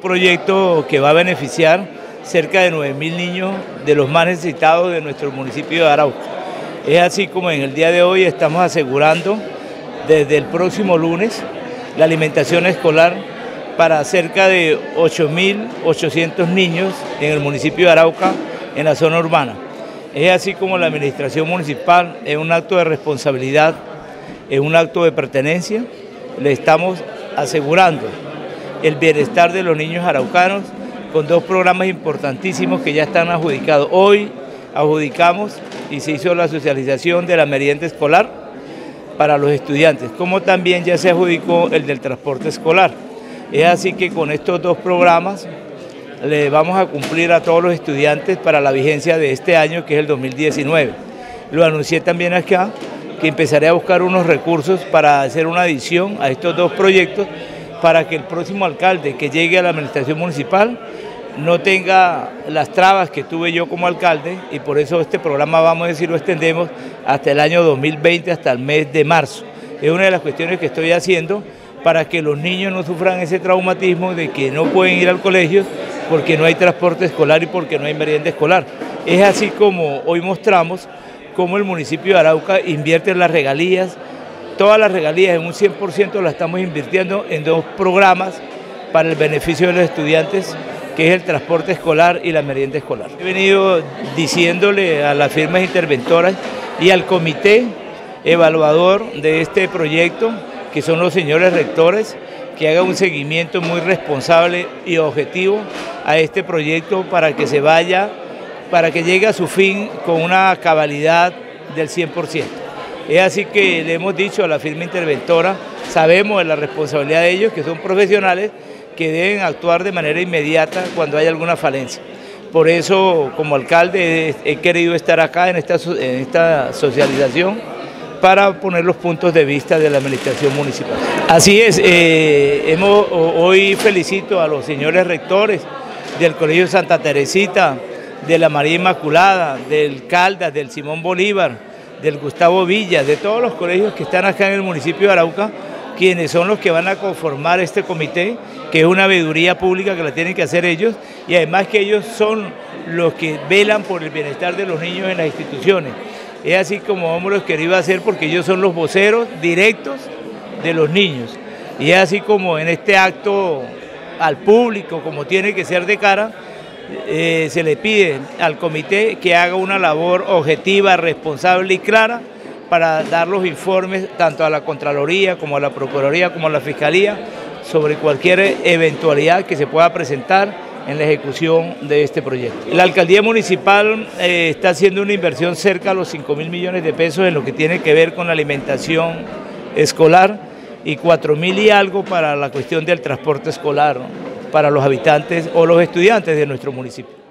proyecto que va a beneficiar cerca de 9.000 niños de los más necesitados de nuestro municipio de Arauca. Es así como en el día de hoy estamos asegurando desde el próximo lunes la alimentación escolar para cerca de 8.800 niños en el municipio de Arauca, en la zona urbana. Es así como la administración municipal, en un acto de responsabilidad, en un acto de pertenencia, le estamos asegurando el bienestar de los niños araucanos con dos programas importantísimos que ya están adjudicados. Hoy adjudicamos y se hizo la socialización de la merienda escolar para los estudiantes, como también ya se adjudicó el del transporte escolar. Es así que con estos dos programas le vamos a cumplir a todos los estudiantes para la vigencia de este año, que es el 2019. Lo anuncié también acá, que empezaré a buscar unos recursos para hacer una adición a estos dos proyectos para que el próximo alcalde que llegue a la administración municipal no tenga las trabas que tuve yo como alcalde, y por eso este programa, vamos a decir, lo extendemos hasta el año 2020, hasta el mes de marzo. Es una de las cuestiones que estoy haciendo para que los niños no sufran ese traumatismo de que no pueden ir al colegio porque no hay transporte escolar y porque no hay merienda escolar. Es así como hoy mostramos cómo el municipio de Arauca invierte en las regalías, todas las regalías, en un 100% las estamos invirtiendo en dos programas para el beneficio de los estudiantes, que es el transporte escolar y la merienda escolar. He venido diciéndole a las firmas interventoras y al comité evaluador de este proyecto, que son los señores rectores, que haga un seguimiento muy responsable y objetivo a este proyecto para que se vaya, para que llegue a su fin con una cabalidad del 100%. Es así que le hemos dicho a la firma interventora, sabemos de la responsabilidad de ellos, que son profesionales, que deben actuar de manera inmediata cuando haya alguna falencia. Por eso, como alcalde, he querido estar acá en esta socialización para poner los puntos de vista de la administración municipal. Así es, hoy felicito a los señores rectores del Colegio Santa Teresita, de la María Inmaculada, del Caldas, del Simón Bolívar, del Gustavo Villa, de todos los colegios que están acá en el municipio de Arauca, quienes son los que van a conformar este comité, que es una veeduría pública que la tienen que hacer ellos, y además que ellos son los que velan por el bienestar de los niños en las instituciones. Es así como hemos querido hacer, porque ellos son los voceros directos de los niños. Y es así como en este acto al público, como tiene que ser de cara, se le pide al comité que haga una labor objetiva, responsable y clara para dar los informes tanto a la Contraloría como a la Procuraduría como a la Fiscalía sobre cualquier eventualidad que se pueda presentar en la ejecución de este proyecto. La alcaldía municipal está haciendo una inversión cerca a los 5.000 millones de pesos en lo que tiene que ver con la alimentación escolar y 4.000 y algo para la cuestión del transporte escolar, ¿no?, para los habitantes o los estudiantes de nuestro municipio.